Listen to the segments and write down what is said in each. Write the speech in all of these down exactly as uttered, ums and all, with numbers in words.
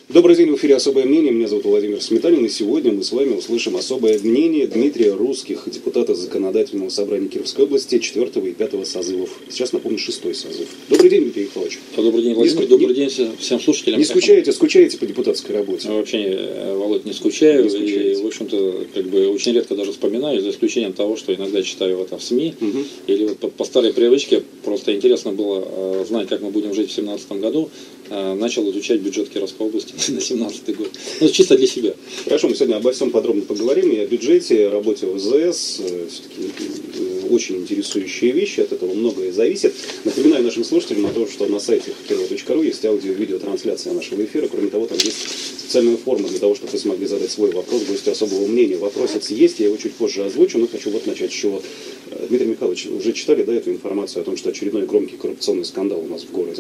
Добрый день, в эфире «Особое мнение». Меня зовут Владимир Сметанин, и сегодня мы с вами услышим особое мнение Дмитрия Русских, депутата Законодательного собрания Кировской области четвертого и пятого созывов. Сейчас, напомню, шестой созыв. Добрый день, Дмитрий Михайлович. Добрый день, Владимир. Не, Добрый не, день всем слушателям. Не скучаете, скучаете по депутатской работе? Вообще, Володь, не скучаю. Не и, в общем-то, как бы очень редко даже вспоминаю, за исключением того, что иногда читаю это в СМИ. Угу. Или вот по, по старой привычке, просто интересно было э, знать, как мы будем жить в две тысячи семнадцатом году. Э, начал изучать бюджет Кировской области на семнадцатый год. Ну, чисто для себя. Хорошо, мы сегодня обо всем подробно поговорим. И о бюджете, работе ВЗС. Все-таки очень интересующие вещи. От этого многое зависит. Напоминаю нашим слушателям о том, что на сайте кирова точка ру есть аудио- и видеотрансляция нашего эфира. Кроме того, там есть специальная форма для того, чтобы вы смогли задать свой вопрос гостю особого мнения. Вопросец есть, я его чуть позже озвучу, но хочу вот начать с чего. Дмитрий Михайлович, уже читали, да, эту информацию о том, что очередной громкий коррупционный скандал у нас в городе?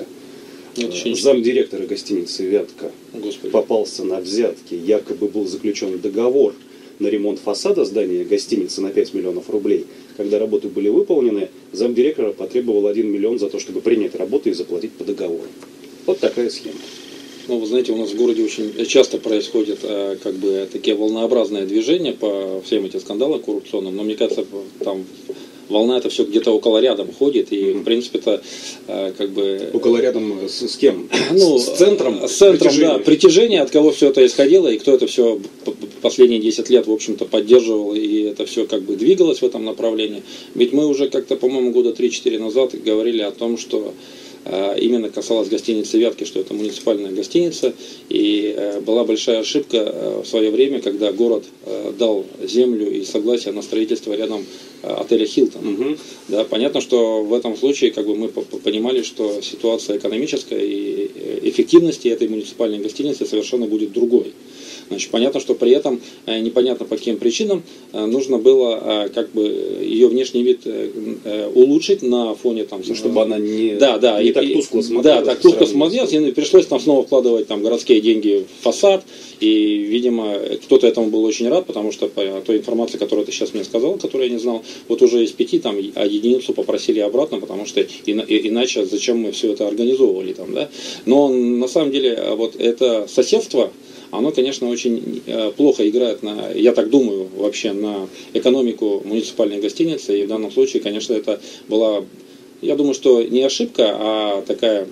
Замдиректора гостиницы «Вятка» Господи. попался на взятки. Якобы был заключен договор на ремонт фасада здания гостиницы на пять миллионов рублей. Когда работы были выполнены, замдиректора потребовал один миллион за то, чтобы принять работу и заплатить по договору. Вот такая схема. Ну, вы знаете, у нас в городе очень часто происходят э, как бы такие волнообразные движения по всем этим скандалам коррупционным, но мне кажется, там волна это все где-то около рядом ходит, и mm-hmm. в принципе-то э, как бы... Около рядом с, с кем? Ну, с центром? С центром, притяжения. Да, притяжение, от кого все это исходило, и кто это все последние десять лет, в общем-то, поддерживал, и это все как бы двигалось в этом направлении. Ведь мы уже как-то, по-моему, года три-четыре назад говорили о том, что именно касалось гостиницы «Вятки», что это муниципальная гостиница, и э, была большая ошибка э, в свое время, когда город э, дал землю и согласие на строительство рядом э, отеля «Хилтон». Угу. Да, понятно, что в этом случае как бы, мы понимали, что ситуация экономическая и эффективности этой муниципальной гостиницы совершенно будет другой. Значит, понятно, что при этом э, непонятно по каким причинам э, нужно было э, как бы ее внешний вид э, улучшить на фоне там, ну, чтобы э, она не, да, да, не и, так тускло смотрелась. Да, так тускло смотрелась, и пришлось там снова вкладывать там городские деньги в фасад, и, видимо, кто-то этому был очень рад, потому что по той информации, которую ты сейчас мне сказал, которую я не знал, вот уже из пяти там а единицу попросили обратно, потому что и, и, иначе зачем мы все это организовывали там, да. Но на самом деле вот это соседство, оно, конечно, очень э, плохо играет, на, я так думаю, вообще на экономику муниципальной гостиницы. И в данном случае, конечно, это была, я думаю, что не ошибка, а такая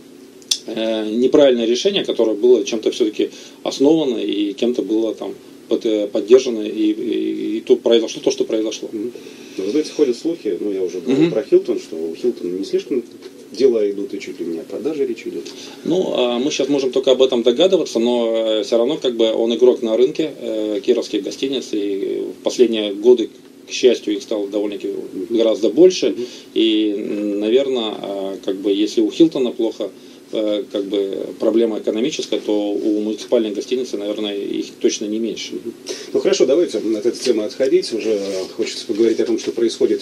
э, неправильное решение, которое было чем-то все-таки основано и кем-то было там под, поддержано, и, и, и то произошло то, что произошло. Mm-hmm. Вы знаете, ходят слухи, ну я уже говорил mm-hmm. про «Хилтон», что у «Хилтона» не слишком дела идут, и чуть ли не о продаже речь идет. Ну, мы сейчас можем только об этом догадываться, но все равно как бы он игрок на рынке э, кировских гостиниц, и в последние годы, к счастью, их стало довольно-таки mm-hmm. гораздо больше, mm-hmm. и, наверное, как бы если у «Хилтона» плохо, э, как бы проблема экономическая, то у муниципальной гостиницы, наверное, их точно не меньше. Mm-hmm. Ну хорошо, давайте от этой темы отходить, уже хочется поговорить о том, что происходит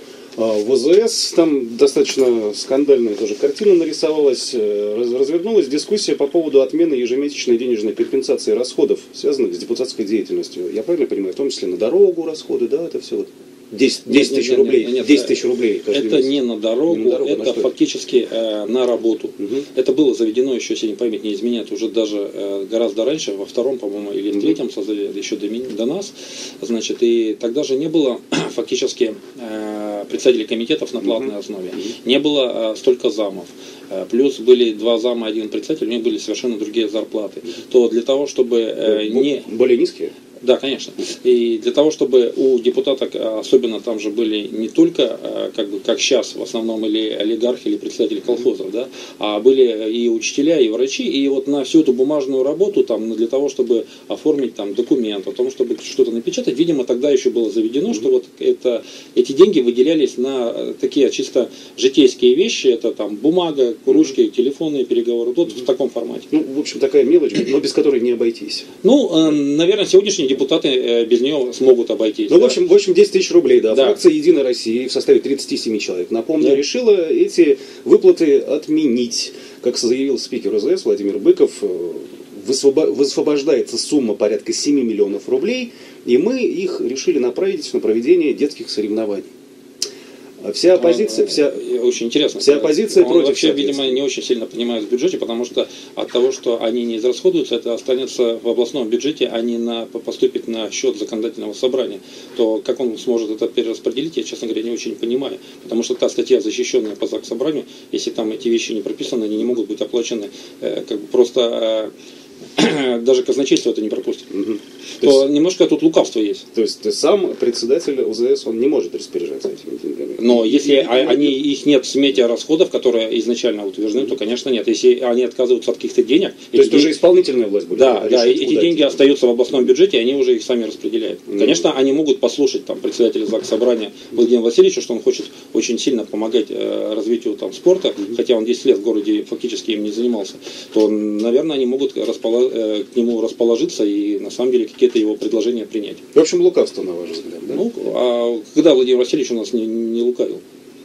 в ВЗС. Там достаточно скандальная тоже картина нарисовалась, развернулась дискуссия по поводу отмены ежемесячной денежной компенсации расходов, связанных с депутатской деятельностью. Я правильно понимаю, в том числе на дорогу расходы, да, это все вот десять тысяч рублей. Нет, десять тысяч рублей. Это не на дорогу, не на дорогу это фактически э, на работу. Угу. Это было заведено еще, если не память не изменяет, уже даже э, гораздо раньше, во втором, по-моему, или в третьем созыве, еще до, до нас. Значит, и тогда же не было фактически э, представителей комитетов на платной угу. основе. Угу. Не было э, столько замов. Э, плюс были два зама, один председатель, у них были совершенно другие зарплаты. Угу. То для того, чтобы э, не... Более низкие? Да, конечно. И для того, чтобы у депутаток, особенно там же были не только, как бы, как сейчас, в основном или олигархи, или председатели колхозов, да, а были и учителя, и врачи, и вот на всю эту бумажную работу, там, для того, чтобы оформить там документ, о том, чтобы что-то напечатать, видимо, тогда еще было заведено, mm-hmm. что вот это, эти деньги выделялись на такие чисто житейские вещи, это там бумага, ручки, mm-hmm. телефонные переговоры, вот mm-hmm. в таком формате. Ну, в общем, такая мелочь, но без которой не обойтись. Ну, наверное, сегодняшний депутаты без нее смогут обойтись. Ну, да? в общем, в общем, десять тысяч рублей, да. да. Фракция «Единая Россия» в составе тридцати семи человек, напомню, да. решила эти выплаты отменить. Как заявил спикер ВЗС Владимир Быков, высвобождается сумма порядка семи миллионов рублей, и мы их решили направить на проведение детских соревнований. Вся оппозиция, вся, очень интересно. Вся оппозиция он против, вообще, видимо, не очень сильно понимает в бюджете, потому что от того, что они не израсходуются, это останется в областном бюджете, а не на, поступит на счет законодательного собрания. То как он сможет это перераспределить, я, честно говоря, не очень понимаю. Потому что та статья, защищенная по Заксобранию, если там эти вещи не прописаны, они не могут быть оплачены э, как бы просто... Э, даже казначейство это не пропустит. Угу. То, то есть, немножко тут лукавство есть. То есть сам председатель ОЗС, он не может распоряжаться этими деньгами? Но если и, они, их нет в смете расходов, которые изначально утверждены, то, конечно, нет. Если они отказываются от каких-то денег... То есть уже исполнительная власть будет Да, решать, да, эти деньги деньги остаются в областном бюджете, и они уже их сами распределяют. Mm-hmm. Конечно, они могут послушать там, председателя Заксобрания Владимира Васильевича, что он хочет очень сильно помогать э, развитию там, спорта, mm-hmm. хотя он десять лет в городе фактически им не занимался, то, наверное, они могут расположить к нему расположиться и на самом деле какие-то его предложения принять. В общем, лукавство, на ваш взгляд, да? Ну, а когда Владимир Васильевич у нас не, не лукавил?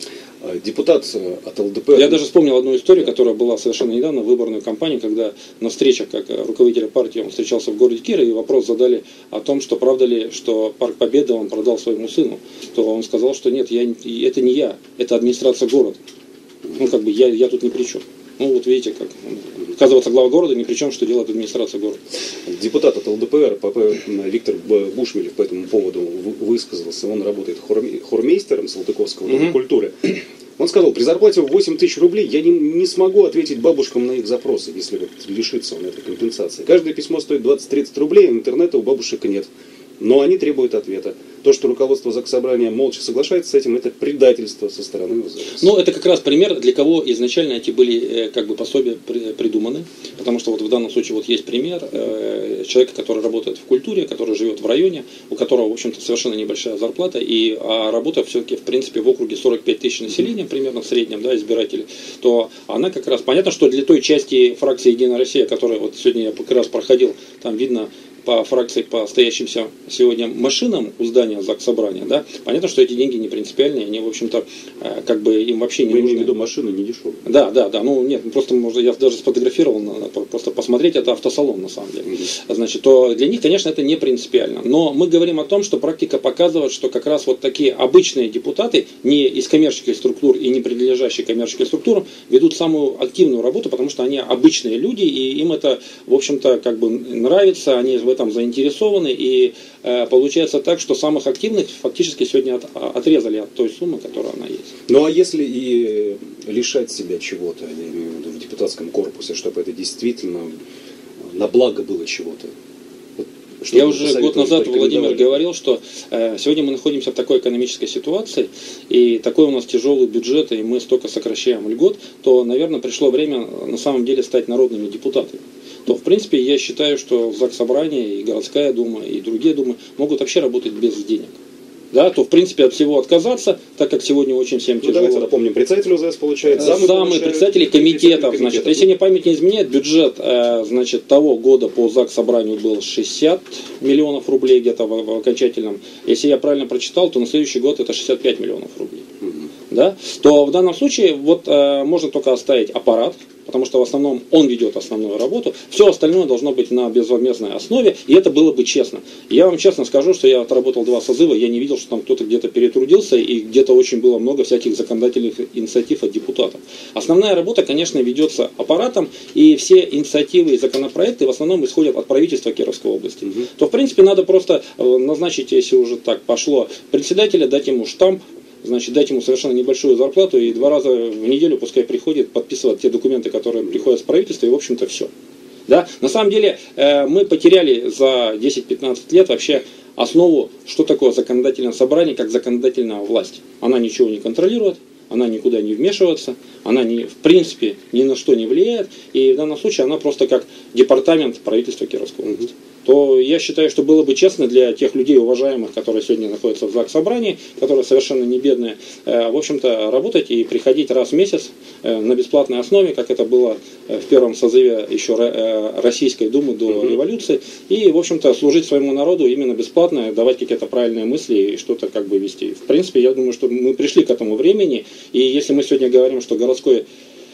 Депутат от ЛДПР. Я даже вспомнил одну историю, которая была совершенно недавно в выборную кампанию, когда на встречах, как руководителя партии, он встречался в городе Кирове, и вопрос задали о том, что правда ли, что Парк Победы он продал своему сыну. То он сказал, что нет, я, это не я, это администрация города. Ну, как бы я, я тут ни при чем. Ну, вот видите, как оказывается, глава города ни при чем, что делает администрация города. Депутат от ЛДПР Виктор Бушмелев по этому поводу высказался. Он работает хормейстером Салтыковского дома mm-hmm. культуры. Он сказал, при зарплате в восемь тысяч рублей я не, не смогу ответить бабушкам на их запросы, если вот лишится он этой компенсации. Каждое письмо стоит двадцать-тридцать рублей, а интернета у бабушек нет. Но они требуют ответа. То, что руководство Заксобрания молча соглашается с этим, это предательство со стороны ОЗС. Ну, это как раз пример, для кого изначально эти были как бы пособия придуманы. Потому что вот в данном случае вот есть пример э, человека, который работает в культуре, который живет в районе, у которого, в общем-то, совершенно небольшая зарплата, и а работа все-таки, в принципе, в округе сорок пять тысяч населения, примерно в среднем, да, избирателей, то она как раз, понятно, что для той части фракции «Единая Россия», которая вот сегодня я как раз проходил, там видно, по фракции, по стоящимся сегодня машинам у здания Заксобрания, да, понятно, что эти деньги не принципиальные, они, в общем-то, как бы им вообще не нужны. нужны. Имею в виду, машины не дешевые. Да, да, да, ну нет, просто можно, я даже сфотографировал, просто посмотреть, это автосалон на самом деле. Mm-hmm. Значит, то для них, конечно, это не принципиально. Но мы говорим о том, что практика показывает, что как раз вот такие обычные депутаты, не из коммерческих структур и не принадлежащие коммерческим структурам, ведут самую активную работу, потому что они обычные люди, и им это, в общем-то, как бы нравится, они в этом заинтересованы, и э, получается так, что самых активных фактически сегодня от, отрезали от той суммы, которая она есть. Ну а если и лишать себя чего-то, я имею в виду в депутатском корпусе, чтобы это действительно на благо было чего-то? Вот, я уже год назад, Владимир, говорил, что э, сегодня мы находимся в такой экономической ситуации, и такой у нас тяжелый бюджет, и мы столько сокращаем льгот, то, наверное, пришло время на самом деле стать народными депутатами. То, в принципе, я считаю, что Заксобрание и городская дума, и другие думы могут вообще работать без денег. Да, то, в принципе, от всего отказаться, так как сегодня очень всем тяжело. Ну, давайте напомним, председатель ОЗС получает, замы, замы председатели комитетов. Значит, если мне память не изменяет, бюджет значит, того года по Заксобранию был шестьдесят миллионов рублей где-то в, в окончательном. Если я правильно прочитал, то на следующий год это шестьдесят пять миллионов рублей. Угу. Да? То в данном случае вот, э, можно только оставить аппарат, потому что в основном он ведет основную работу, все остальное должно быть на безвозмездной основе, и это было бы честно. Я вам честно скажу, что я отработал два созыва, я не видел, что там кто-то где-то перетрудился, и где-то очень было много всяких законодательных инициатив от депутатов. Основная работа, конечно, ведется аппаратом, и все инициативы и законопроекты в основном исходят от правительства Кировской области. Угу. То, в принципе, надо просто назначить, если уже так пошло, председателя, дать ему штамп, значит, дать ему совершенно небольшую зарплату, и два раза в неделю пускай приходит подписывать те документы, которые приходят с правительства, и, в общем-то, все. Да? На самом деле, э, мы потеряли за десять-пятнадцать лет вообще основу, что такое законодательное собрание, как законодательная власть. Она ничего не контролирует, она никуда не вмешивается, она, не, в принципе, ни на что не влияет, и в данном случае она просто как департамент правительства Кировской области. То я считаю, что было бы честно для тех людей уважаемых, которые сегодня находятся в Заксобрании, которые совершенно не бедные, в общем-то, работать и приходить раз в месяц на бесплатной основе, как это было в первом созыве еще Российской Думы до uh-huh. революции, и, в общем-то, служить своему народу именно бесплатно, давать какие-то правильные мысли и что-то как бы вести. В принципе, я думаю, что мы пришли к этому времени, и если мы сегодня говорим, что городской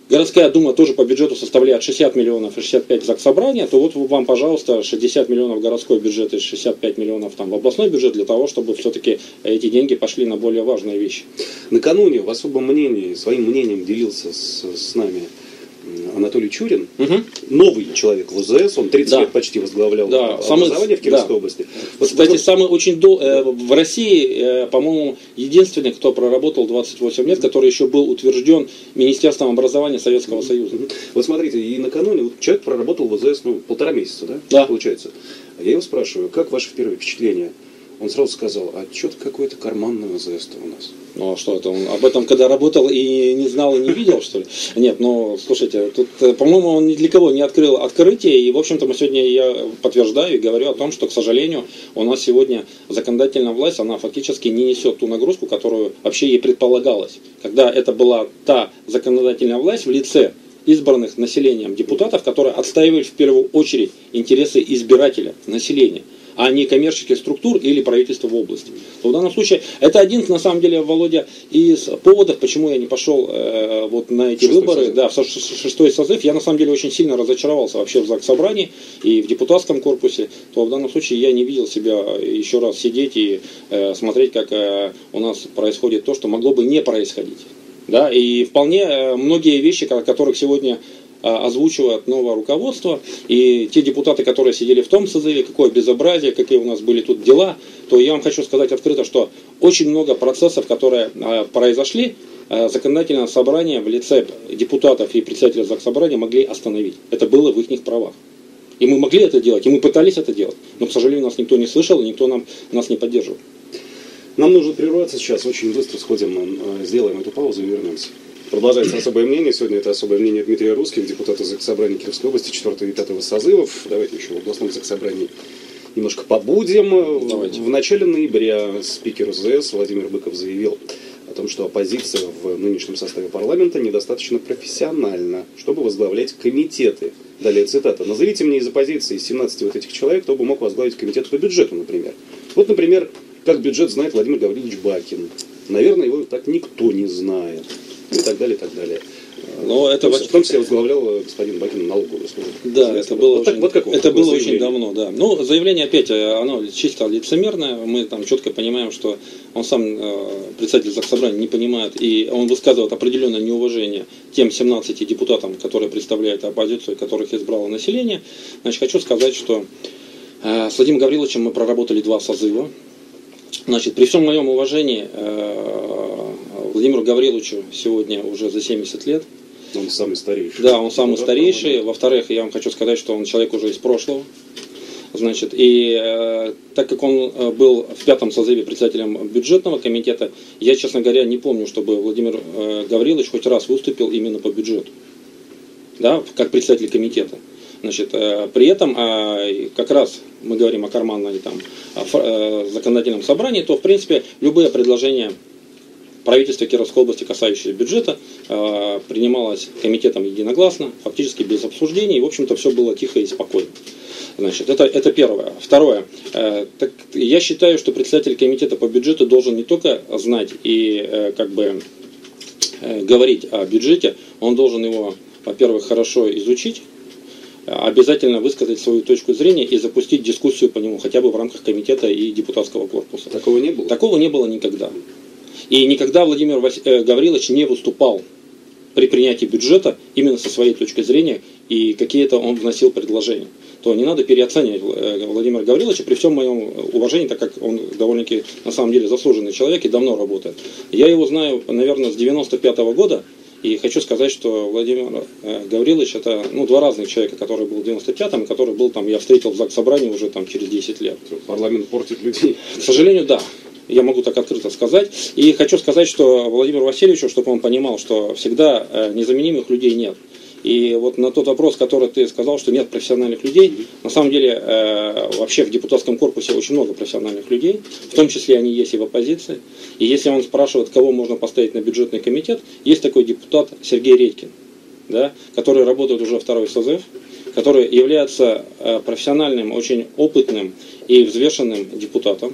городская дума тоже по бюджету составляет шестьдесят миллионов и шестьдесят пять в Заксобрание, то вот вам, пожалуйста, шестьдесят миллионов в городской бюджет и шестьдесят пять миллионов там в областной бюджет для того, чтобы все-таки эти деньги пошли на более важные вещи. Накануне в особом мнении, своим мнением делился с, с нами Анатолий Чурин, угу. новый человек в УЗС, он тридцать да. лет почти возглавлял да. образование самый, в Кировской да. области. Вот, Кстати, вот, самый очень дол... э, в России, э, по-моему, единственный, кто проработал двадцать восемь лет, который еще был утвержден Министерством образования Советского угу. Союза. Угу. Вот смотрите, и накануне вот человек проработал в УЗС ну, полтора месяца, да? Да. Получается. Я его спрашиваю, как ваши первые впечатления? Он сразу сказал, а что-то какое-то карманное УЗС-то у нас. Ну а что это, он об этом когда работал и не знал, и не видел, что ли? Нет, ну, слушайте, тут, по-моему, он ни для кого не открыл открытие, и, в общем-то, мы сегодня, я подтверждаю и говорю о том, что, к сожалению, у нас сегодня законодательная власть, она фактически не несет ту нагрузку, которую вообще ей предполагалось. Когда это была та законодательная власть в лице избранных населением депутатов, которые отстаивали в первую очередь интересы избирателя, населения, а не коммерческих структур или правительства в области. То в данном случае это один, на самом деле, Володя, из поводов, почему я не пошел э, вот на эти шестой выборы, созыв. да, в шестой созыв. Я на самом деле очень сильно разочаровался вообще в Заксобрании и в депутатском корпусе. То в данном случае я не видел себя еще раз сидеть и э, смотреть, как э, у нас происходит то, что могло бы не происходить. Да, и вполне э, многие вещи, о которых сегодня озвучивает новое руководство, и те депутаты, которые сидели в том созыве, какое безобразие, какие у нас были тут дела, то я вам хочу сказать открыто, что очень много процессов, которые произошли, законодательное собрание в лице депутатов и председателя Заксобрания могли остановить. Это было в их правах. И мы могли это делать, и мы пытались это делать, но, к сожалению, нас никто не слышал, никто нам, нас не поддерживал. Нам нужно прерваться сейчас, очень быстро сходим, сделаем эту паузу и вернемся. Продолжается особое мнение. Сегодня это особое мнение Дмитрия Русских, депутата Заксобрания Кировской области четвёртого и пятого созывов. Давайте еще в областном Заксобрании немножко побудем. Давайте. В начале ноября спикер УЗС Владимир Быков заявил о том, что оппозиция в нынешнем составе парламента недостаточно профессиональна, чтобы возглавлять комитеты. Далее цитата. «Назовите мне из оппозиции из семнадцати вот этих человек, кто бы мог возглавить комитет по бюджету, например». Вот, например, как бюджет знает Владимир Гаврилович Бакин. Наверное, его так никто не знает. И так далее, и так далее. Но это в том числе возглавлял господин Бакин налоговую службу. Да, это было, вот очень, так, вот это было очень давно. Да. Ну, заявление опять, оно чисто лицемерное. Мы там четко понимаем, что он сам, председатель Заксобрания, не понимает, и он высказывает определенное неуважение тем семнадцати депутатам, которые представляют оппозицию, которых избрало население. Значит, хочу сказать, что с Владимиром Гавриловичем мы проработали два созыва. Значит, при всем моем уважении Владимиру Гавриловичу сегодня уже за семьдесят лет. Он самый старейший. Да, он самый старейший. Во-вторых, я вам хочу сказать, что он человек уже из прошлого. Значит, и э, так как он был в пятом созыве председателем бюджетного комитета, я, честно говоря, не помню, чтобы Владимир э, Гаврилович хоть раз выступил именно по бюджету. Да, как председатель комитета. Значит, э, при этом, э, как раз мы говорим о карманном там, о, э, законодательном собрании, то, в принципе, любые предложения правительства Кировской области, касающиеся бюджета, э, принималось комитетом единогласно, фактически без обсуждений, и, в общем-то, все было тихо и спокойно. Значит, это, это первое. Второе. Э, так, я считаю, что председатель комитета по бюджету должен не только знать и э, как бы э, говорить о бюджете, он должен его, во-первых, хорошо изучить, обязательно высказать свою точку зрения и запустить дискуссию по нему, хотя бы в рамках комитета и депутатского корпуса. Такого не было? Такого не было никогда. И никогда Владимир Вас... Гаврилович не выступал при принятии бюджета именно со своей точки зрения, и какие-то он вносил предложения. То не надо переоценивать Владимира Гавриловича, при всем моем уважении, так как он довольно-таки на самом деле заслуженный человек и давно работает. Я его знаю, наверное, с девяносто пятого года, и хочу сказать, что Владимир Гаврилович это ну, два разных человека, который был в девяносто пятом и который был там, я встретил в Заксобрании уже там через десять лет. Парламент портит людей. К сожалению, да. Я могу так открыто сказать. И хочу сказать, что Владимиру Васильевичу, чтобы он понимал, что всегда незаменимых людей нет. И вот на тот вопрос, который ты сказал, что нет профессиональных людей, на самом деле вообще в депутатском корпусе очень много профессиональных людей, в том числе они есть и в оппозиции. И если он спрашивает, кого можно поставить на бюджетный комитет, есть такой депутат Сергей Редькин, да, который работает уже второй созыв, который является профессиональным, очень опытным и взвешенным депутатом.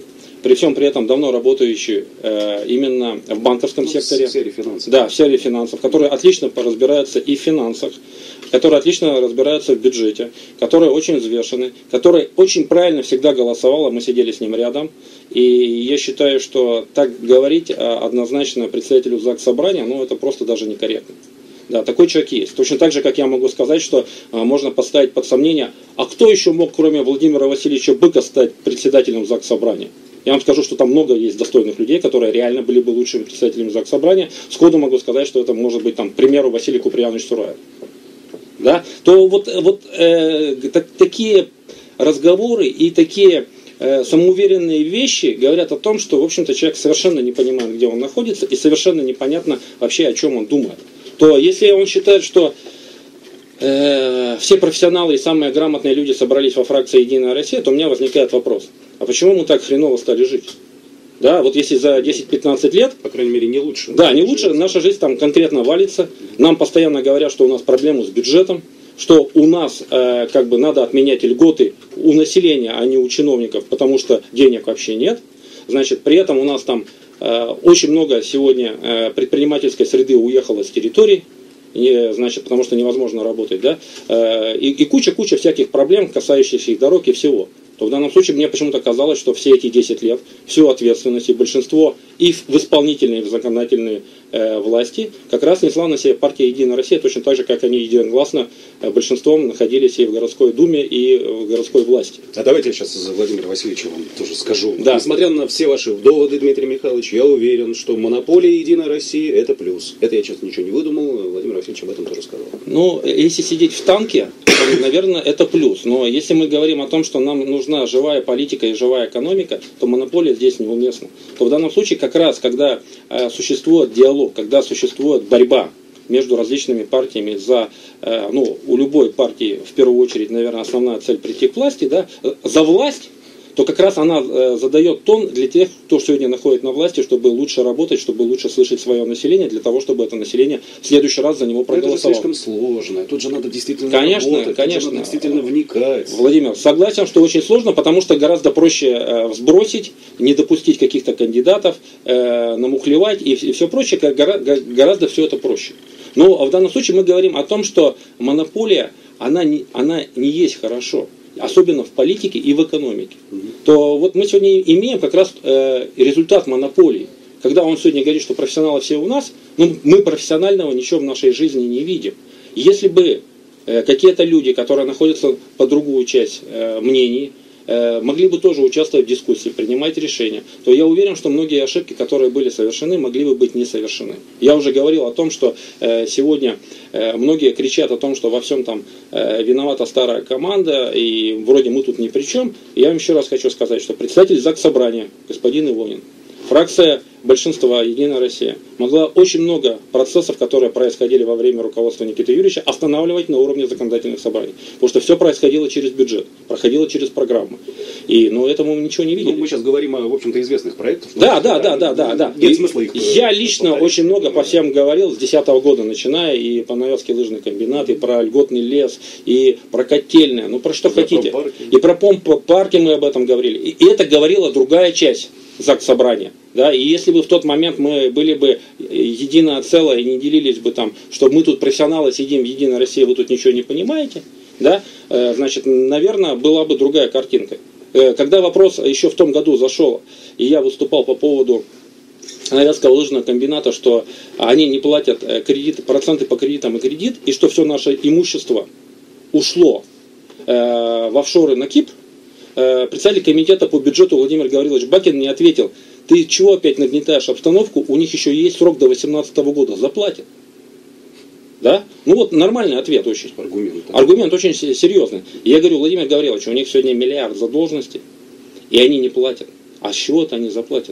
при всем при этом давно работающий э, именно в банковском ну, секторе. В сфере финансов. Да, в сфере финансов, которые отлично разбираются и в финансах, которые отлично разбираются в бюджете, которые очень взвешены, который очень правильно всегда голосовал, а мы сидели с ним рядом. И я считаю, что так говорить однозначно председателю Заксобрания, ну это просто даже некорректно. Да, такой человек есть. Точно так же, как я могу сказать, что а, можно поставить под сомнение, а кто еще мог, кроме Владимира Васильевича Быка, стать председателем Заксобрания? Я вам скажу, что там много есть достойных людей, которые реально были бы лучшими председателями Заксобрания. Сходу могу сказать, что это может быть, там, к примеру, Василий Куприянович Сураев. Да? То вот, вот э, так, такие разговоры и такие э, самоуверенные вещи говорят о том, что, в общем-то, человек совершенно не понимает, где он находится, и совершенно непонятно вообще, о чем он думает. То если он считает, что э, все профессионалы и самые грамотные люди собрались во фракции «Единая Россия», то у меня возникает вопрос, а почему мы так хреново стали жить? Да, вот если за десять-пятнадцать лет... По крайней мере, не лучше. Да, не лучше, наша жизнь там конкретно валится. Нам постоянно говорят, что у нас проблемы с бюджетом, что у нас э, как бы надо отменять льготы у населения, а не у чиновников, потому что денег вообще нет. Значит, при этом у нас там очень много сегодня предпринимательской среды уехало с территорий, значит, потому что невозможно работать, да, и куча-куча всяких проблем, касающихся их дорог и всего. То в данном случае мне почему-то казалось, что все эти десять лет, всю ответственность и большинство и в исполнительной, и в законодательной э, власти как раз несла на себе партия «Единая Россия», точно так же, как они единогласно э, большинством находились и в городской думе, и в городской власти. А давайте я сейчас за Владимира Васильевича вам тоже скажу. Да. Несмотря на все ваши доводы, Дмитрий Михайлович, я уверен, что монополия «Единой России» — это плюс. Это я сейчас ничего не выдумал, Владимир Васильевич об этом тоже сказал. Ну, если сидеть в танке, то, наверное, это плюс. Но если мы говорим о том, что нам нужна живая политика и живая экономика, то монополия здесь неуместна. То в данном случае как раз, когда э, существует диалог, когда существует борьба между различными партиями за, э, ну, у любой партии, в первую очередь, наверное, основная цель прийти к власти, да, за власть, то как раз она э, задает тон для тех, кто сегодня находится на власти, чтобы лучше работать, чтобы лучше слышать свое население, для того, чтобы это население в следующий раз за него проголосовало. Это же слишком сложно. Тут же надо действительно конечно, работать, конечно. Тут же надо действительно вникать. Владимир, согласен, что очень сложно, потому что гораздо проще э, сбросить, не допустить каких-то кандидатов, э, намухлевать и, и все прочее, как гора, гораздо все это проще. Но в данном случае мы говорим о том, что монополия, она не, она не есть хорошо. Особенно в политике и в экономике, mm-hmm. то вот мы сегодня имеем как раз э, результат монополии. Когда он сегодня говорит, что профессионалы все у нас, ну, мы профессионального ничего в нашей жизни не видим. Если бы э, какие-то люди, которые находятся по другую часть э, мнений, э, могли бы тоже участвовать в дискуссии, принимать решения, то я уверен, что многие ошибки, которые были совершены, могли бы быть не совершены. Я уже говорил о том, что э, сегодня э, многие кричат о том, что во всем там э, виновата старая команда, и вроде мы тут ни при чем. Я вам еще раз хочу сказать, что председатель Заксобрания, господин Ивонин, фракция большинства «Единая Россия» могла очень много процессов, которые происходили во время руководства Никиты Юрьевича, останавливать на уровне законодательных собраний. Потому что все происходило через бюджет, проходило через программу. И, ну, этому мы ничего не видели. Ну, мы сейчас говорим о, в общем-то, известных проектах. Да, да, да, да, да, да. Нет смысла их... Я лично повторять. Очень много по всем говорил, с две тысячи десятого года начиная, и по Новятский лыжный комбинат, и про льготный лес, и про котельное, ну, про что и хотите. Про и про помп-парки мы об этом говорили. И, и это говорила другая часть Заксобрания. Да, и если бы в тот момент мы были бы единое целое и не делились бы там, что мы тут профессионалы сидим в «Единой России», вы тут ничего не понимаете, да, э, значит, наверное, была бы другая картинка. Э, когда вопрос еще в том году зашел, и я выступал по поводу Новятского лыжного комбината, что они не платят кредиты, проценты по кредитам и кредит, и что все наше имущество ушло э, в офшоры на Кипр, э, председатель комитета по бюджету Владимир Гаврилович Бакин мне ответил: ты чего опять нагнетаешь обстановку, у них еще есть срок до две тысячи восемнадцатого года, заплатят. Да? Ну вот нормальный ответ очень. Аргумент. Да. Аргумент очень серьезный. И я говорю, Владимир Гаврилович, у них сегодня миллиард задолженности, и они не платят. А с чего-то они заплатят?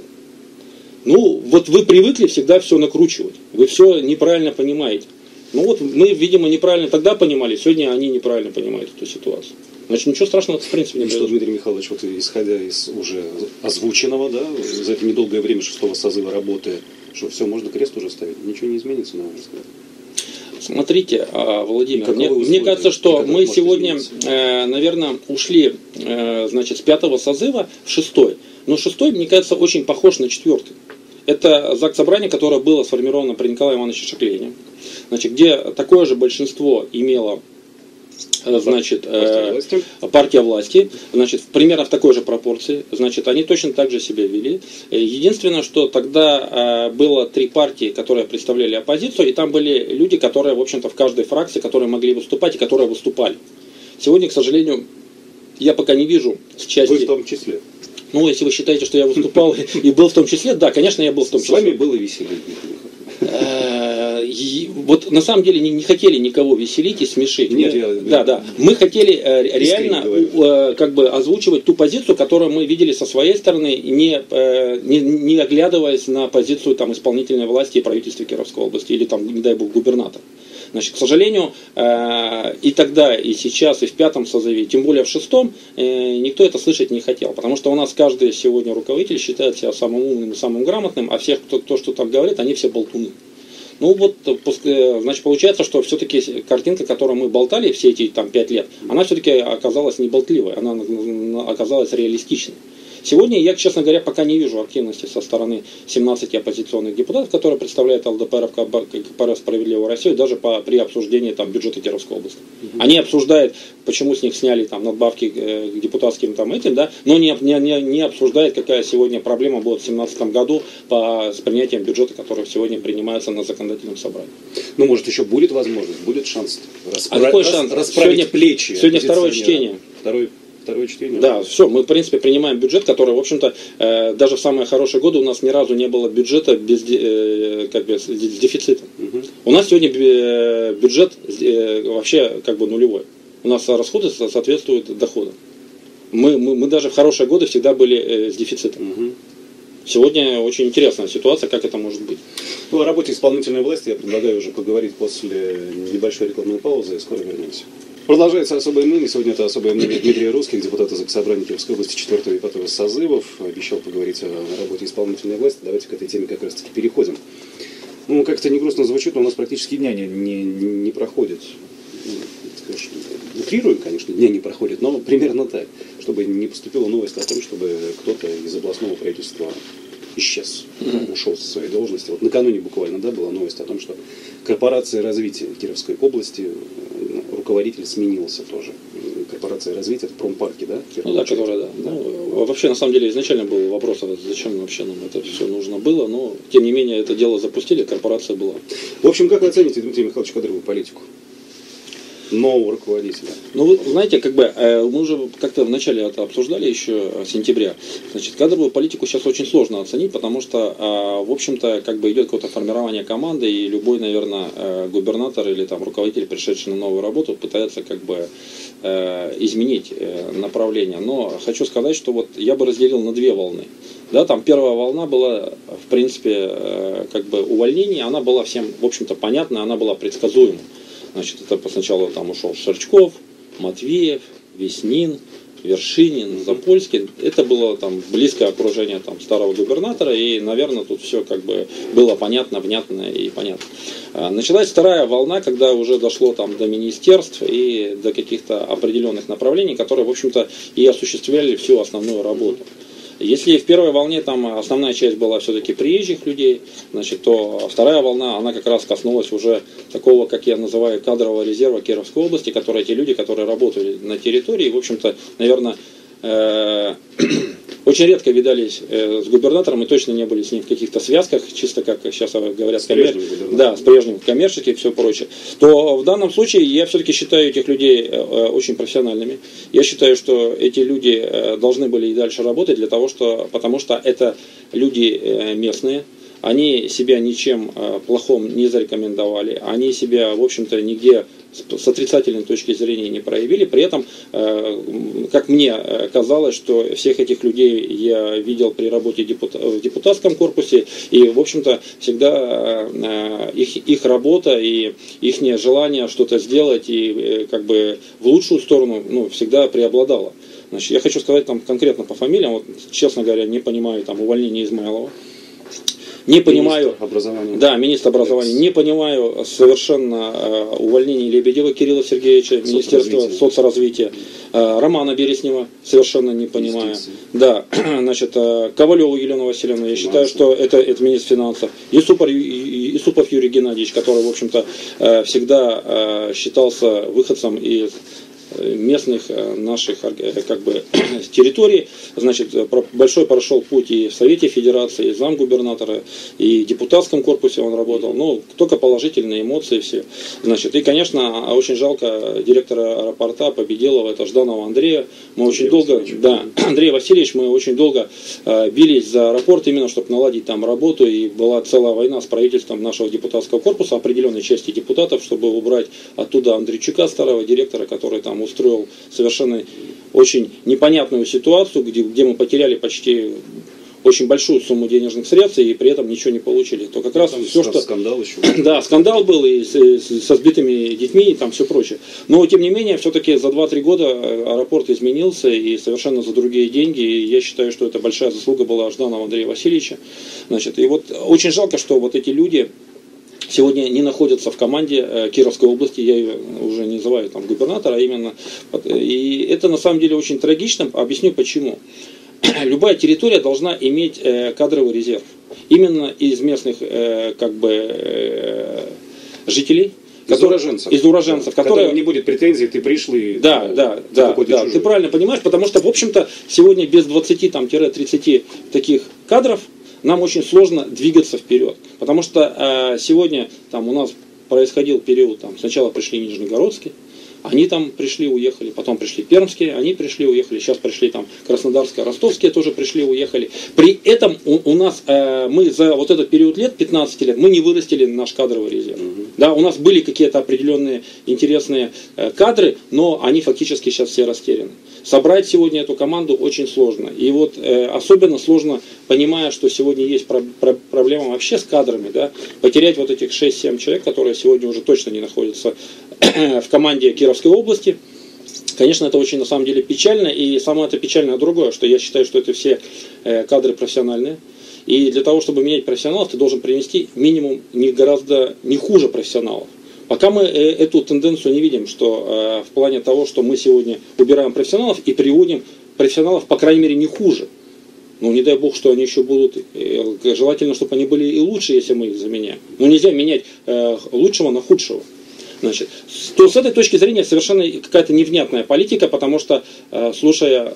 Ну, вот вы привыкли всегда все накручивать. Вы все неправильно понимаете. Ну вот мы, видимо, неправильно тогда понимали, сегодня они неправильно понимают эту ситуацию. Значит, ничего страшного в принципе не произошло. Что, Дмитрий Михайлович, вот исходя из уже озвученного, да, за это недолгое время шестого созыва работы, что все, можно крест уже ставить, ничего не изменится, на ваш взгляд? Смотрите, Владимир, мне, мне кажется, что мы сегодня, э, наверное, ушли, э, значит, с пятого созыва в шестой. Но шестой, мне кажется, очень похож на четвертый. Это Заксобрание, которое было сформировано при Николае Ивановиче Шаклине, значит, где такое же большинство имело, значит, партия власти. партия власти, значит, примерно в такой же пропорции, значит, они точно так же себя вели. Единственное, что тогда было три партии, которые представляли оппозицию, и там были люди, которые, в общем-то, в каждой фракции, которые могли выступать и которые выступали. Сегодня, к сожалению, я пока не вижу с части... Вы в том числе. Ну, если вы считаете, что я выступал и был в том числе, да, конечно, я был в том числе. С вами было веселее. Вот на самом деле не, не хотели никого веселить и смешить. Нет, мы, я, да, да. Мы хотели э, реально э, как бы озвучивать ту позицию, которую мы видели со своей стороны, не, э, не, не оглядываясь на позицию там, исполнительной власти и правительства Кировской области или там, не дай бог, губернатора. Значит, к сожалению, э, и тогда, и сейчас, и в пятом созыве, тем более в шестом, э, никто это слышать не хотел. Потому что у нас каждый сегодня руководитель считает себя самым умным и самым грамотным, а всех, кто, кто что там говорит, они все болтуны. Ну вот, значит, получается, что все-таки картинка, которую мы болтали все эти там пять лет, она все-таки оказалась не болтливой, она оказалась реалистичной. Сегодня я, честно говоря, пока не вижу активности со стороны семнадцати оппозиционных депутатов, которые представляют ЛДПР, КПРФ «Справедливую Россию», даже по, при обсуждении там, бюджета Кировской области. Mm-hmm. Они обсуждают, почему с них сняли там, надбавки к депутатским там, этим, да, но не, не, не обсуждают, какая сегодня проблема будет в две тысячи семнадцатом году по, с принятием бюджета, который сегодня принимается на законодательном собрании. Ну, может, еще будет возможность, будет шанс, распра... а какой рас... шанс? расправить сегодня, плечи. Сегодня второе чтение. Второй... Второе чтение. Да, все, мы в принципе принимаем бюджет, который, в общем-то, э, даже в самые хорошие годы у нас ни разу не было бюджета без, э, как бы, с, с дефицитом. Угу. У нас сегодня бюджет э, вообще как бы нулевой. У нас расходы соответствуют доходам. Мы, мы, мы даже в хорошие годы всегда были э, с дефицитом. Угу. Сегодня очень интересная ситуация, как это может быть. Ну, о работе исполнительной власти я предлагаю уже поговорить после небольшой рекламной паузы, и скоро вернемся. Продолжается особое мнение. Сегодня это особое мнение Дмитрия Русских, депутата Заксобрания Кировской области четвёртого и пятого созывов. Обещал поговорить о работе исполнительной власти. Давайте к этой теме как раз таки переходим. Ну, как-то не грустно звучит, но у нас практически дня не, не, не проходит. Скажешь, утрируем, конечно, дня не проходит, но примерно так. Чтобы не поступила новость о том, чтобы кто-то из областного правительства исчез, mm-hmm. ушел со своей должности. Вот накануне буквально, да, была новость о том, что корпорация развития Кировской области, руководитель сменился тоже. Корпорация развития, это промпарки, да? Ну да, которая, да. да. Ну, вообще, на самом деле, изначально был вопрос, зачем вообще нам это все нужно было, но, тем не менее, это дело запустили, корпорация была. В общем, как вы оцените, Дмитрий Михайлович, кадровую политику нового руководителя? Ну, вы знаете, как бы мы уже как-то вначале это обсуждали еще сентября. Значит, кадровую политику сейчас очень сложно оценить, потому что, в общем-то, как бы идет какое-то формирование команды, и любой, наверное, губернатор или там руководитель, пришедший на новую работу, пытается как бы изменить направление. Но хочу сказать, что вот я бы разделил на две волны. Да, там первая волна была, в принципе, как бы увольнение, она была всем, в общем-то, понятна, она была предсказуема. Значит, это сначала там ушел Шерчков, Матвеев, Веснин, Вершинин, Запольский. Это было там близкое окружение там, старого губернатора, и, наверное, тут все как бы было понятно, внятно и понятно. Началась вторая волна, когда уже дошло там до министерств и до каких-то определенных направлений, которые, в общем-то, и осуществляли всю основную работу. Если в первой волне там основная часть была все-таки приезжих людей, значит, то вторая волна, она как раз коснулась уже такого, как я называю, кадрового резерва Кировской области, которые те люди, которые работали на территории, в общем-то, наверное, э- очень редко видались э, с губернатором и точно не были с ним в каких-то связках, чисто как сейчас говорят, с коммер... да, с прежним коммерческим и все прочее, то в данном случае я все-таки считаю этих людей э, очень профессиональными. Я считаю, что эти люди э, должны были и дальше работать, для того, что, потому что это люди э, местные. Они себя ничем э, плохом не зарекомендовали, они себя, в общем-то, нигде с отрицательной точки зрения не проявили. При этом, э, как мне казалось, что всех этих людей я видел при работе депутат, в депутатском корпусе, и, в общем-то, всегда э, их, их работа и их желание что-то сделать и э, как бы в лучшую сторону, ну, всегда преобладало. Значит, я хочу сказать там конкретно по фамилиям, вот, честно говоря, не понимаю там увольнения Измайлова. Не понимаю, министр образования. Да, министр образования. Не понимаю совершенно э, увольнения Лебедева Кирилла Сергеевича, Министерства соцразвития. Э, Романа Береснева совершенно не понимаю. Юстиции. Да, значит, э, Ковалеву Елену Васильевну, я считаю, что это, это министр финансов. Юсупов, Юсупов Юрий Геннадьевич, который, в общем-то, э, всегда э, считался выходцем из местных наших как бы территорий, значит, большой прошел путь и в Совете Федерации, и замгубернатора, и в депутатском корпусе он работал, ну, только положительные эмоции все, значит, и, конечно, очень жалко директора аэропорта Победилова, это Жданова Андрея, мы очень Андрей долго, Васильевич. да, Андрей Васильевич, мы очень долго э, бились за аэропорт именно, чтобы наладить там работу, и была целая война с правительством нашего депутатского корпуса, определенной части депутатов, чтобы убрать оттуда Андрейчука, старого директора, который там устроил совершенно очень непонятную ситуацию, где, где мы потеряли почти очень большую сумму денежных средств и при этом ничего не получили. То как раз там все, что... Скандал еще. Да, скандал был и с, с, со сбитыми детьми и там все прочее. Но тем не менее, все-таки за два-три года аэропорт изменился и совершенно за другие деньги. И я считаю, что это большая заслуга была Жданова Андрея Васильевича. Значит, и вот очень жалко, что вот эти люди сегодня не находятся в команде э, Кировской области, я ее уже не называю там губернатора, а именно, и это на самом деле очень трагично, объясню почему. Любая территория должна иметь э, кадровый резерв, именно из местных э, как бы э, жителей. Из которые, уроженцев. Из уроженцев, да, которые... не будет претензий, ты пришли. Да, да, ты да, да. Ты правильно понимаешь, потому что, в общем-то, сегодня без двадцати-тридцати таких кадров нам очень сложно двигаться вперед. Потому что э, сегодня там у нас происходил период, там, сначала пришли Нижнегородские, они там пришли, уехали, потом пришли Пермские, они пришли, уехали, сейчас пришли там Краснодарские, Ростовские тоже пришли, уехали. При этом у, у нас, э, мы за вот этот период лет, пятнадцать лет, мы не вырастили наш кадровый резерв. Mm-hmm. Да, у нас были какие-то определенные интересные э, кадры, но они фактически сейчас все растеряны. Собрать сегодня эту команду очень сложно. И вот э, особенно сложно, понимая, что сегодня есть про- про- проблема вообще с кадрами, да, потерять вот этих шесть-семь человек, которые сегодня уже точно не находятся в команде Кировской области. Конечно, это очень на самом деле печально. И самое это печальное другое, что я считаю, что это все э, кадры профессиональные. И для того, чтобы менять профессионалов, ты должен привнести минимум не гораздо не хуже профессионалов. Пока мы эту тенденцию не видим, что э, в плане того, что мы сегодня убираем профессионалов и приводим профессионалов, по крайней мере, не хуже. Ну, не дай бог, что они еще будут, э, желательно, чтобы они были и лучше, если мы их заменяем. Но нельзя менять э, лучшего на худшего. Значит, то с этой точки зрения совершенно какая-то невнятная политика, потому что, э, слушая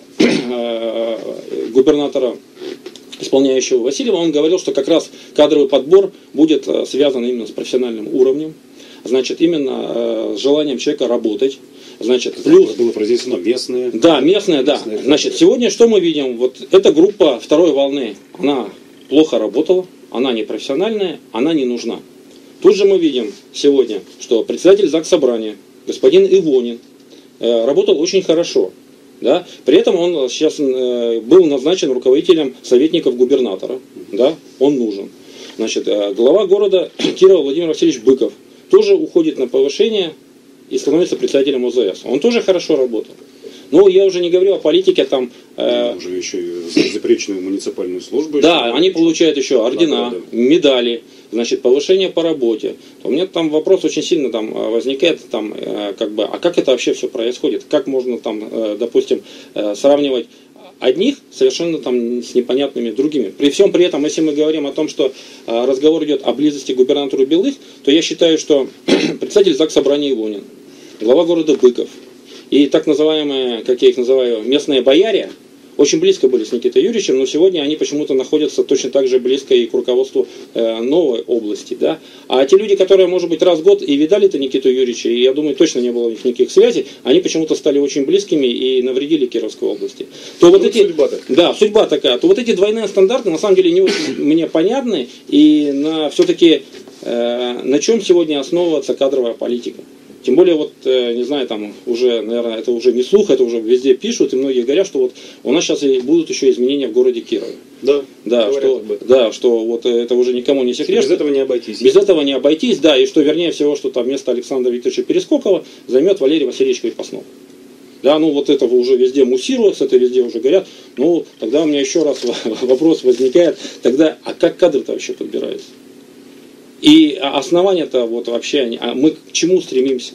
э, губернатора исполняющего Васильева, он говорил, что как раз кадровый подбор будет э, связан именно с профессиональным уровнем. Значит, именно э, с желанием человека работать. Значит, плюс... Было произнесено местные. Да, местные, да. Местные. Значит, сегодня что мы видим? Вот эта группа второй волны, она плохо работала, она не профессиональная, она не нужна. Тут же мы видим сегодня, что председатель Заксобрания, господин Ивонин, э, работал очень хорошо. Да? При этом он сейчас э, был назначен руководителем советников губернатора. Да? Он нужен. Значит, э, глава города Кирова Владимир Васильевич Быков тоже уходит на повышение и становится председателем ОЗС. Он тоже хорошо работал. Ну, я уже не говорю о политике там... Э, уже еще и за запречную муниципальную службу. Да, они получают еще ордена, награды, медали, значит, повышение по работе. То у меня там вопрос очень сильно там возникает, там, э, как бы, а как это вообще все происходит? Как можно там, э, допустим, э, сравнивать одних совершенно там с непонятными другими. При всем при этом, если мы говорим о том, что э, разговор идет о близости к губернатору Белых, то я считаю, что председатель Заксобрания Ивонин, глава города Быков и так называемые, как я их называю, местные бояре, очень близко были с Никитой Юрьевичем, но сегодня они почему-то находятся точно так же близко и к руководству э, новой области. Да? А те люди, которые, может быть, раз в год и видали-то Никиту Юрьевича, и я думаю, точно не было у них никаких связей, они почему-то стали очень близкими и навредили Кировской области. То вот ну, эти, судьба такая. Да, судьба такая. То вот эти двойные стандарты на самом деле не очень мне понятны, и на все-таки э, на чем сегодня основывается кадровая политика. Тем более, вот, э, не знаю, там уже, наверное, это уже не слух, это уже везде пишут, и многие говорят, что вот у нас сейчас и будут еще изменения в городе Кирове. Да, да, что, да, что вот это уже никому не секрет. Без этого не обойтись. Без этого не обойтись, да, и что вернее всего, что там вместо Александра Викторовича Перескокова займет Валерий Васильевич Крепостнов. Да, ну вот это уже везде муссируется, это везде уже говорят. Ну, тогда у меня еще раз вопрос возникает, тогда, а как кадры-то вообще подбираются? И основания-то вот вообще, а мы к чему стремимся?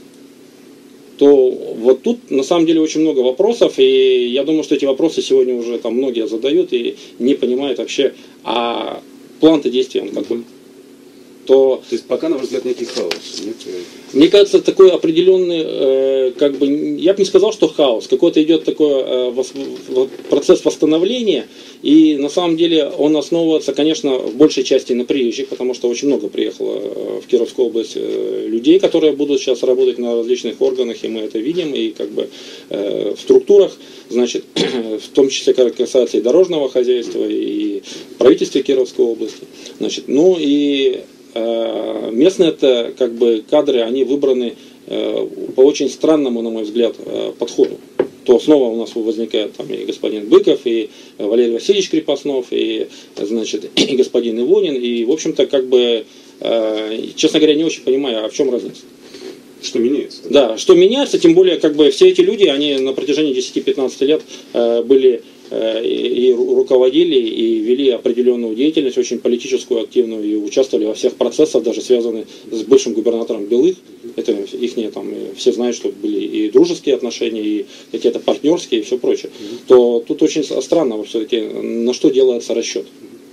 То вот тут на самом деле очень много вопросов, и я думаю, что эти вопросы сегодня уже там многие задают и не понимают вообще, а план-то действия он какой? То, То есть пока, на ваш взгляд, некий хаос. Нет? Мне кажется, такой определенный, э, как бы, я бы не сказал, что хаос, какой-то идет такой э, вос, процесс восстановления, и на самом деле он основывается, конечно, в большей части на приезжих, потому что очень много приехало в Кировскую область э, людей, которые будут сейчас работать на различных органах, и мы это видим, и как бы э, в структурах, значит, в том числе касается и дорожного хозяйства, и правительства Кировской области, значит, ну и местные это как бы кадры, они выбраны э, по очень странному, на мой взгляд, э, подходу. То снова у нас возникает там и господин Быков, и Валерий Васильевич Крепоснов, и, значит, и господин Ивонин, и, в общем-то, как бы, э, честно говоря, не очень понимаю, а в чем разница. Что меняется? Да, что меняется, тем более, как бы, все эти люди, они на протяжении десяти-пятнадцати лет э, были и руководили, и вели определенную деятельность, очень политическую, активную, и участвовали во всех процессах, даже связанных с бывшим губернатором Белых. Это их там, все знают, что были и дружеские отношения, и какие-то партнерские, и все прочее. Mm-hmm. То тут очень странно все-таки, на что делается расчет.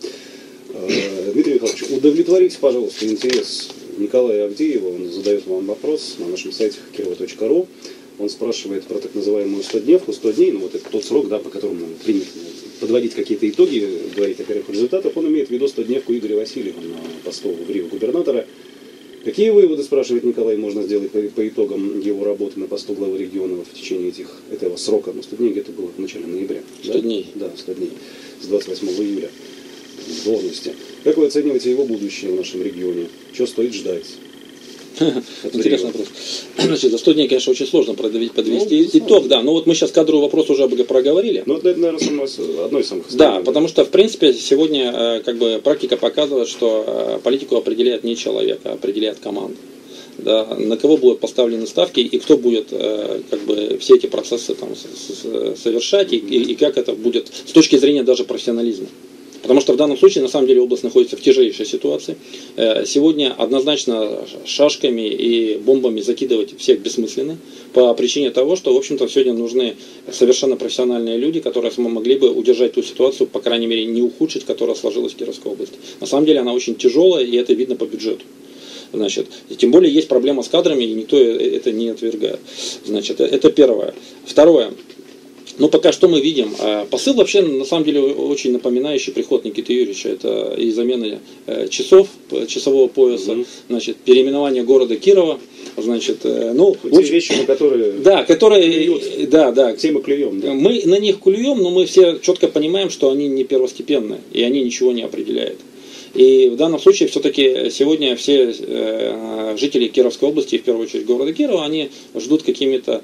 Дмитрий Михайлович, удовлетворите, пожалуйста, интерес Николая Авдеева. Он задает вам вопрос на нашем сайте кирова точка ру. Он спрашивает про так называемую стодневку, сто дней, ну вот это тот срок, да, по которому принято подводить какие-то итоги, говорить о первых результатах. Он имеет в виду стодневку Игоря Васильева на посту в Рио губернатора. Какие выводы, спрашивает Николай, можно сделать по, по итогам его работы на посту главы региона в течение этих, этого срока? Ну, сто дней где-то было в начале ноября. сто да? дней. Да, сто дней. С двадцать восьмого июля в должности. Как вы оцениваете его будущее в нашем регионе? Что стоит ждать? Интересный вопрос. Значит, за сто дней, конечно, очень сложно подвести ну, итог, да. Но вот мы сейчас кадровый вопрос уже проговорили. Ну, это, наверное, одно из самых основных. Да, потому что, в принципе, сегодня как бы практика показывает, что политику определяет не человек, а определяет команда. Да, на кого будут поставлены ставки и кто будет как бы все эти процессы там совершать и, и как это будет с точки зрения даже профессионализма. Потому что в данном случае, на самом деле, область находится в тяжелейшей ситуации. Сегодня однозначно шашками и бомбами закидывать всех бессмысленно, по причине того, что, в общем-то, сегодня нужны совершенно профессиональные люди, которые могли бы удержать ту ситуацию, по крайней мере, не ухудшить, которая сложилась в Кировской области. На самом деле, она очень тяжелая, и это видно по бюджету. Значит, тем более есть проблема с кадрами, и никто это не отвергает. Значит, это первое. Второе. Но пока что мы видим. Посыл вообще, на самом деле, очень напоминающий приход Никиты Юрьевича. Это и замена часов, часового пояса, mm-hmm. значит, переименование города Кирова. Значит, ну, те общем, вещи, на которые, да, которые да, да, все мы клюем. Да? Мы на них клюем, но мы все четко понимаем, что они не первостепенные, и они ничего не определяют. И в данном случае все-таки сегодня все э, жители Кировской области, в первую очередь города Кирова, они ждут какими-то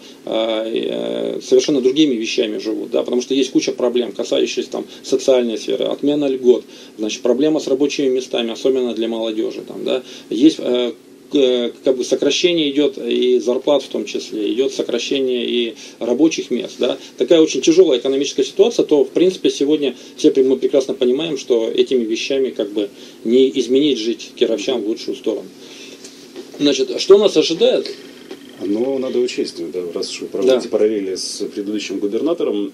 э, совершенно другими вещами живут, да, потому что есть куча проблем, касающихся там социальной сферы, отмена льгот, значит, проблема с рабочими местами, особенно для молодежи, там, да, есть э, как бы сокращение идет и зарплат в том числе, идет сокращение и рабочих мест, да, такая очень тяжелая экономическая ситуация, то в принципе сегодня все мы прекрасно понимаем, что этими вещами как бы не изменить жить кировчан в лучшую сторону. Значит, что нас ожидает? Ну, надо учесть, да, раз уж вы проводите да. параллели с предыдущим губернатором,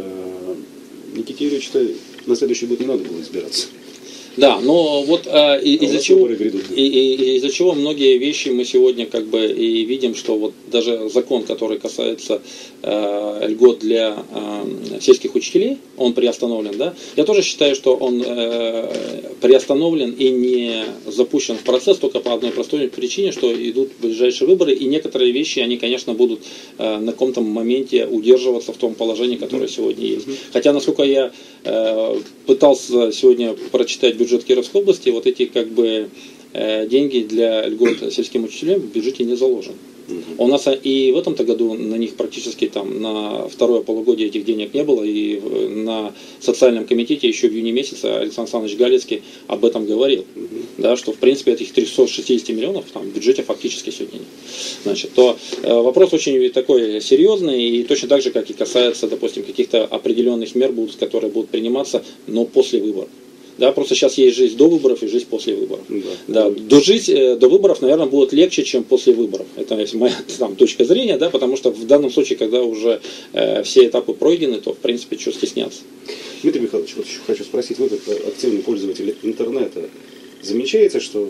Никите Юрьевичу на следующий год не надо было избираться. Да, но вот а, из-за чего, и, и, из-за чего многие вещи мы сегодня как бы и видим, что вот даже закон, который касается э, льгот для э, сельских учителей, он приостановлен, да? Я тоже считаю, что он э, приостановлен и не запущен в процесс только по одной простой причине, что идут ближайшие выборы, и некоторые вещи, они, конечно, будут э, на каком-то моменте удерживаться в том положении, которое сегодня есть. Хотя, насколько я э, пытался сегодня прочитать бюджет Кировской области, вот эти как бы э, деньги для льгот сельским учителям в бюджете не заложены. У нас и в этом-то году на них практически там на второе полугодие этих денег не было, и на социальном комитете еще в июне месяце Александр Александрович Галицкий об этом говорил, да, что в принципе этих трёхсот шестидесяти миллионов там, в бюджете фактически сегодня нет. Значит, то э, вопрос очень такой серьезный, и точно так же, как и касается, допустим, каких-то определенных мер, будут, которые будут приниматься, но после выборов. Да, просто сейчас есть жизнь до выборов и жизнь после выборов. Да. Да, до, жизнь, до выборов, наверное, будет легче, чем после выборов. Это моя там, точка зрения, да, потому что в данном случае, когда уже э, все этапы пройдены, то, в принципе, что стесняться. Дмитрий Михайлович, вот еще хочу спросить, вы как активный пользователь интернета, замечаете, что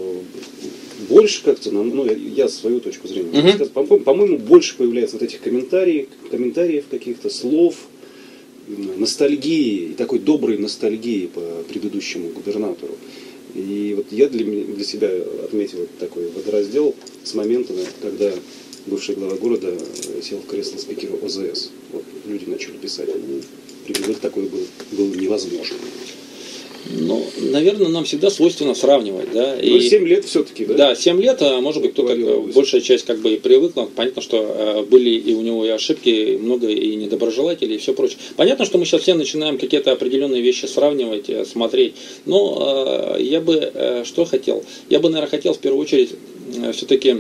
больше как-то, ну, я свою точку зрения, uh-huh. по-моему, по-моему, больше появляется вот этих комментариев, комментариев каких-то слов, ностальгии, и такой доброй ностальгии по предыдущему губернатору. И вот я для, для себя отметил вот такой водораздел с момента, когда бывший глава города сел в кресло спикера ОЗС. Вот люди начали писать, привыкать такое было, было невозможно. Ну, наверное, нам всегда свойственно сравнивать, да. Ну, и семь лет все-таки, да? Да, семь лет, а может быть, кто-то, большая часть как бы и привыкла. Понятно, что э, были и у него и ошибки, много и недоброжелателей, и все прочее. Понятно, что мы сейчас все начинаем какие-то определенные вещи сравнивать, э, смотреть. Но э, я бы, э, что хотел? Я бы, наверное, хотел в первую очередь э, все-таки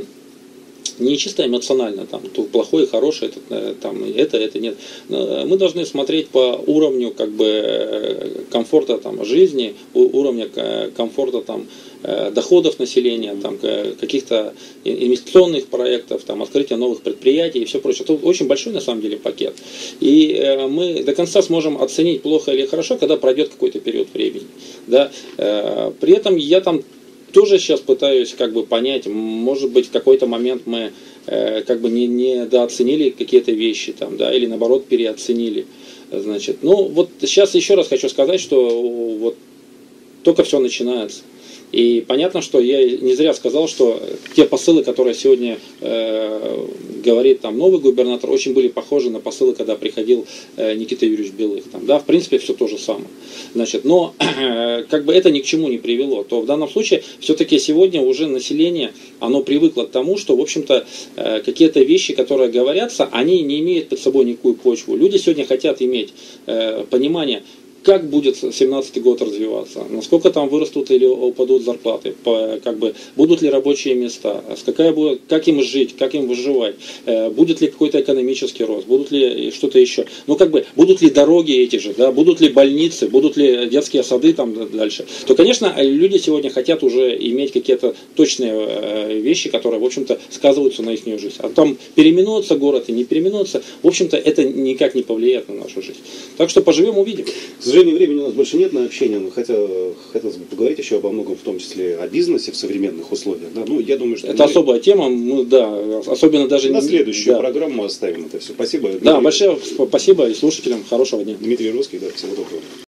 не чисто эмоционально, там, то плохое, хорошее, это, там, это, это нет. Мы должны смотреть по уровню как бы, комфорта там, жизни, уровня комфорта там, доходов населения, там, каких-то инвестиционных проектов, там, открытия новых предприятий и все прочее. Это очень большой на самом деле пакет. И мы до конца сможем оценить, плохо или хорошо, когда пройдет какой-то период времени. Да? При этом я там тоже сейчас пытаюсь как бы понять, может быть, в какой-то момент мы э, как бы не, недооценили какие-то вещи, там, да, или наоборот переоценили. Значит, ну вот сейчас еще раз хочу сказать, что вот только все начинается. И понятно, что я не зря сказал, что те посылы, которые сегодня э, говорит там новый губернатор, очень были похожи на посылы, когда приходил э, Никита Юрьевич Белых. Там, да, в принципе, все то же самое. Значит, но э, как бы это ни к чему не привело. То в данном случае все-таки сегодня уже население, оно привыкло к тому, что, в общем-то, э, какие-то вещи, которые говорятся, они не имеют под собой никакую почву. Люди сегодня хотят иметь э, понимание, как будет семнадцатый год развиваться, насколько там вырастут или упадут зарплаты, по, как бы, будут ли рабочие места, какая будет, как им жить, как им выживать, э, будет ли какой-то экономический рост, будут ли что-то еще, ну как бы, будут ли дороги эти же, да, будут ли больницы, будут ли детские сады там дальше, то, конечно, люди сегодня хотят уже иметь какие-то точные э, вещи, которые, в общем-то, сказываются на их жизнь. А там переименуется город и не переименуется, в общем-то, это никак не повлияет на нашу жизнь. Так что поживем, увидим. К сожалению, времени у нас больше нет на общение, но хотя хотелось бы поговорить еще обо многом, в том числе о бизнесе в современных условиях. Да? Ну, я думаю, что это мы... особая тема, мы, да, особенно даже... На следующую да. программу оставим это все. Спасибо. Да, Дмитрий... большое спасибо и слушателям хорошего дня. Дмитрий Русский, да, всего доброго.